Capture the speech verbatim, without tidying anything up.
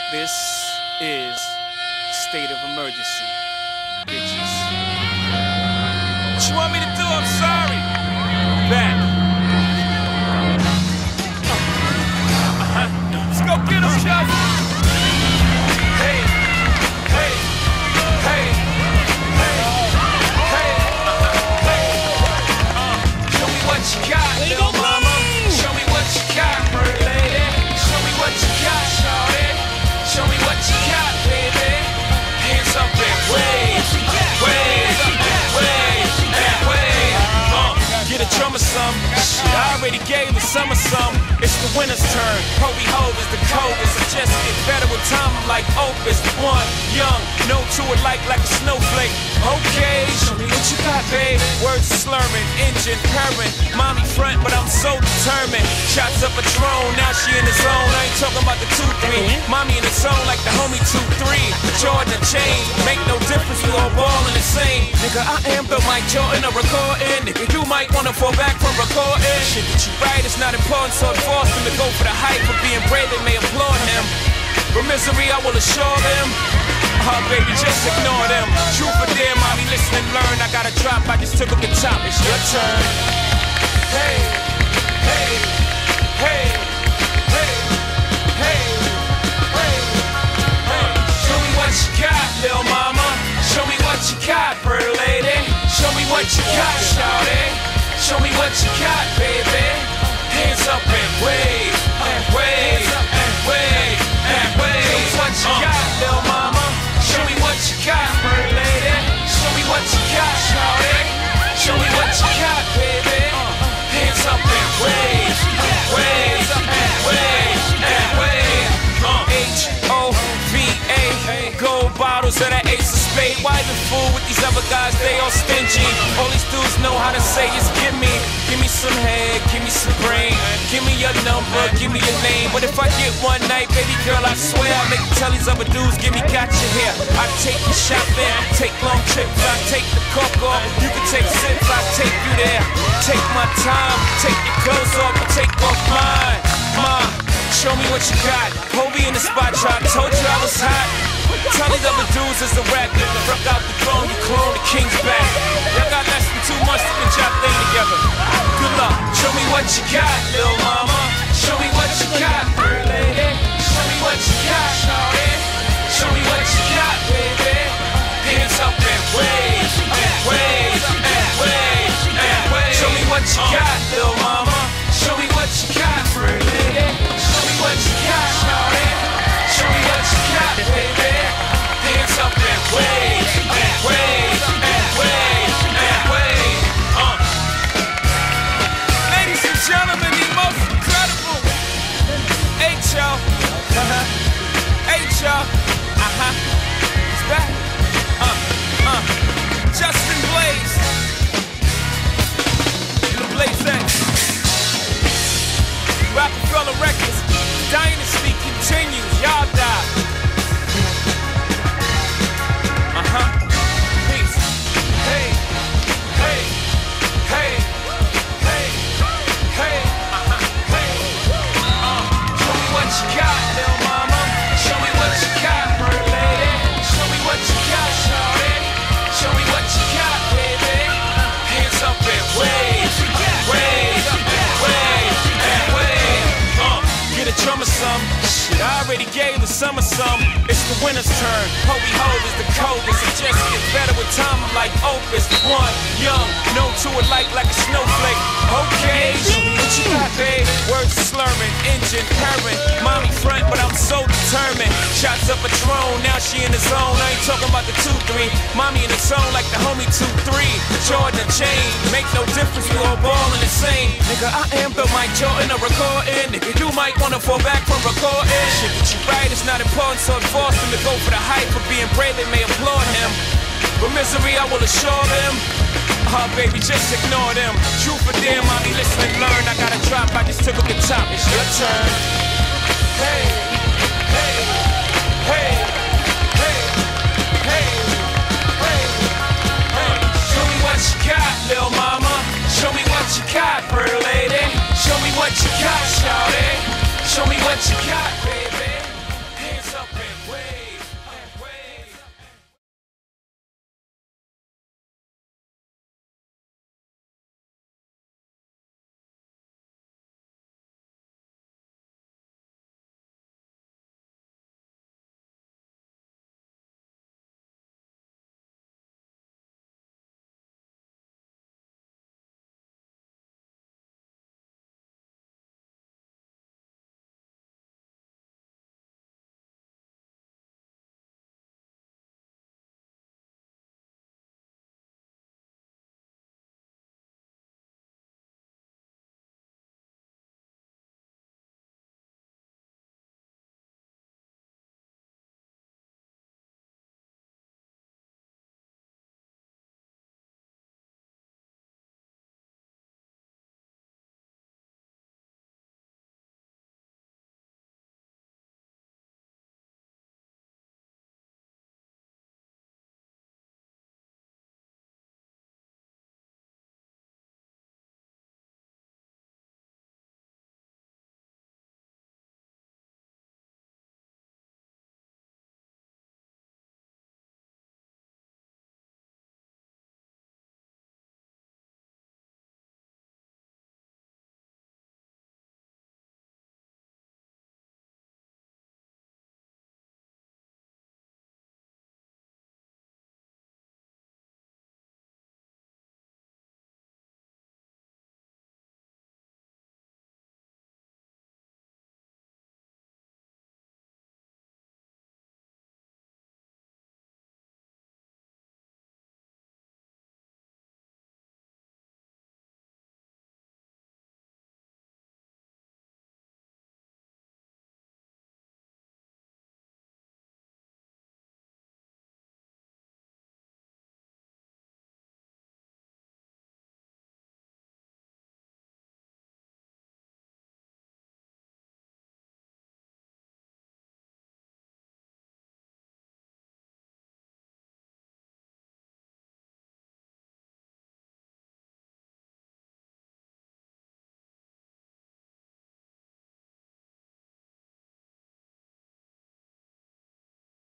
This is state of emergency, bitches. What you want me to do? I'm sorry. Back. Uh-huh. Let's go get him, Chuck. Hey, hey, hey, hey, hey, hey. Uh, show me what you got, little mama. Show me what you got, pretty lady. Show me what you got, shawty. Show me what you got, baby. Hands up and wave, wave, wave, and wave. Uh, get a drummer some. Shit, I already gave the summer some. It's the winter's turn. Hobie Ho is the coldest. I just get better with time. I'm like Opus. One, young, no to it like like a snowflake. Okay, show me what you got, babe. Words slurring, engine purring. Mommy front, but I'm so determined. Shots up a drone, now she in the zone. I ain't talking about the two three. Mommy in the zone like the homie two three. Jordan chain, make no difference. We all ballin' the same. Nigga, I am Bill Mike Jordan, a recording. Nigga, you might wanna fall back from recording. Shit that you write is not important, so it forced him to go for the hype. For being brave, they may applaud him. But misery, I will assure them. Oh, baby, just ignore them. Truth or dare, mommy, listen and learn. I got a drop, I just took up the top. It's your turn. Hey, hey, hey, hey, hey, hey, hey. Show me what you got, little mama. Show me what you got, pretty lady. Show me what you got, shawty. Show me what you got, baby. Hands up and wave, and wave, and wave, and wave. Show me what you got, little mama. Show me what you got, pretty lady. Show me what you got, shawty. Show me what you got, baby. Hands up and wave, wave, and wave, and wave. H O V A, gold bottles of that ace of spade. Why the fool with these other guys? They all stingy. All these dudes know how to say is give me, give me some head, give me some brain, give me your number, give me your name. But if I get one night, baby girl, I swear I make you tell these other dudes, give me gotcha here. I take you shopping, take long trips, I take the cork off. You can take sips, I take you there. Take my time, take your clothes off, and take off mine. Mine. Show me what you got. Hobie in the spot, y'all. Told you I was hot. Tell these other dudes it's a rap. Rock out the throne, you clone the king's back. Y'all got less than two months to get y'all thing together. Good luck. Show me what you got, little mama. Show me what you got, pretty lady. Show me what you got, shawty. Show me what you got, baby. Hands up and wave, and wave, and wave, and wave. Show me what you got, little mama. Show me what you got, pretty lady. Show me what you got, shawty. Show me what you got, baby. Hands up and wave, and wave, and wave, and wave. Uh. Ladies and gentlemen, the most incredible H O. Uh-huh. H O. Uh-huh. He's back. Uh, uh. Justin Blaze. The Blaze X. Rockefeller Records, dynasty continues, y'all die. Uh-huh, peace. Hey, hey, hey, hey, hey, uh-huh, hey. Uh, show me what you got, little mama. Show me what you got, pretty lady. Show me what you got, shawty. Show me what you got, baby. Hands up and wave, wave, wave, and wave. Get a drummer some. Shit, I already gave the summer some. It's the winter's turn. Hobie Ho is the coldest. It just gets better with time. I'm like Opus. One, young, no to it like like a snowflake. Okay, show me what you got, babe. Words slurring, engine purring. Mommy front, but I'm so determined. Shots up a drone, now she in the zone. I ain't talking about the two three. Mommy in the zone like the homie two three. Jordan chain, make no difference. We all ballin' the same. Nigga, I am Bill Mike Jordan, a recording. Nigga, you might wanna fall back from recording. Shit that you write is not important, so it forced him to go for the hype. For being brave, they may applaud him. But misery, I will assure them. Oh, baby, just ignore them. Truth or dare, mommy, listen and learn. I got a drop, I just took up the top. It's your turn. Hey, hey, hey, hey, hey, hey, hey. Show me what you got, little mama. Show me what you got, pretty lady. Show me what you got, shawty. Show me what you got.